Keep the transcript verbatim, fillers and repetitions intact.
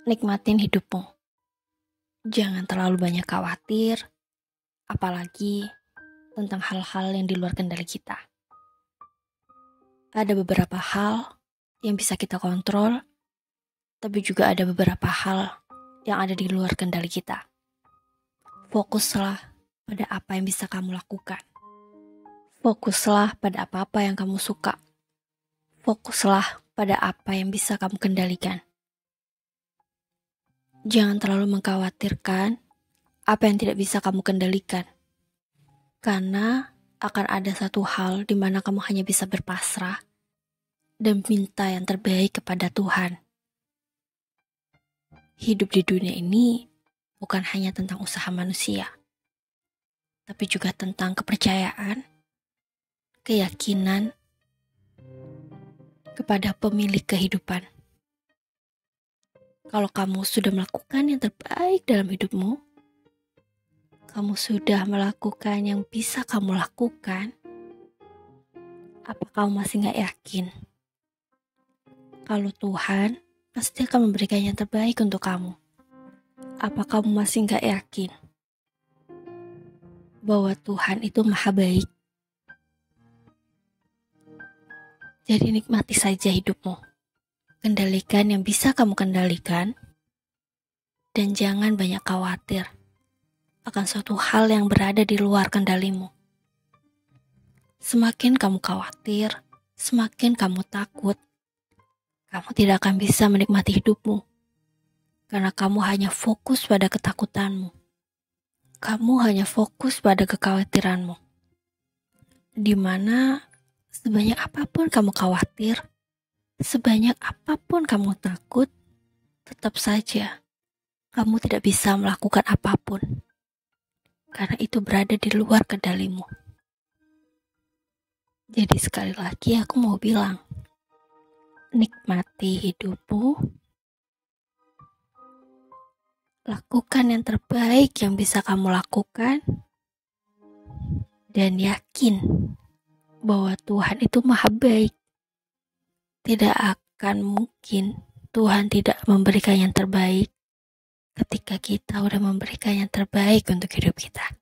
Nikmatin hidupmu. Jangan terlalu banyak khawatir, apalagi tentang hal-hal yang di luar kendali kita. Ada beberapa hal yang bisa kita kontrol, tapi juga ada beberapa hal yang ada di luar kendali kita. Fokuslah pada apa yang bisa kamu lakukan. Fokuslah pada apa-apa yang kamu suka. Fokuslah pada apa yang bisa kamu kendalikan. Jangan terlalu mengkhawatirkan apa yang tidak bisa kamu kendalikan. Karena akan ada satu hal di mana kamu hanya bisa berpasrah dan minta yang terbaik kepada Tuhan. Hidup di dunia ini bukan hanya tentang usaha manusia, tapi juga tentang kepercayaan, keyakinan kepada pemilik kehidupan. Kalau kamu sudah melakukan yang terbaik dalam hidupmu, kamu sudah melakukan yang bisa kamu lakukan, apa kamu masih gak yakin? Kalau Tuhan pasti akan memberikan yang terbaik untuk kamu. Apa kamu masih gak yakin bahwa Tuhan itu maha baik? Jadi nikmati saja hidupmu. Kendalikan yang bisa kamu kendalikan, dan jangan banyak khawatir akan suatu hal yang berada di luar kendalimu. Semakin kamu khawatir, semakin kamu takut, kamu tidak akan bisa menikmati hidupmu. Karena kamu hanya fokus pada ketakutanmu. Kamu hanya fokus pada kekhawatiranmu. Di mana sebanyak apapun kamu khawatir, sebanyak apapun kamu takut, tetap saja kamu tidak bisa melakukan apapun. Karena itu berada di luar kendalimu. Jadi sekali lagi aku mau bilang, nikmati hidupmu, lakukan yang terbaik yang bisa kamu lakukan, dan yakin bahwa Tuhan itu maha baik. Tidak akan mungkin Tuhan tidak memberikan yang terbaik ketika kita udah memberikan yang terbaik untuk hidup kita.